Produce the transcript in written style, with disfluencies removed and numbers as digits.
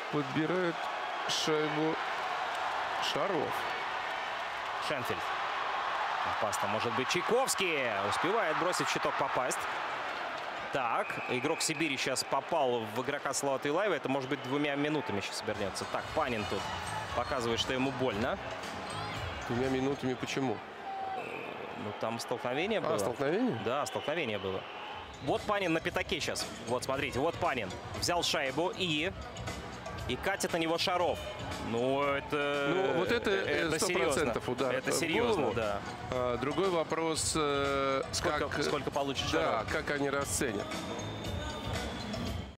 подбирает шайбу Шаров. Шенфельд. Опасно может быть Чайковский. Успевает бросить в щиток, попасть. Так, игрок Сибири сейчас попал в игрока Салавата Юлаева. Это может быть 2 минутами сейчас вернется. Так, Панин тут показывает, что ему больно. 2 минутами почему? Ну, там столкновение было. Столкновение? Да, столкновение было. Вот Панин на пятаке сейчас. Вот, смотрите, вот Панин. Взял шайбу и катит на него Шаров. Ну, это... Ну, вот это 100% удар. Это серьезно, да. Другой вопрос, Сколько получит Шаров? Да, как они расценят.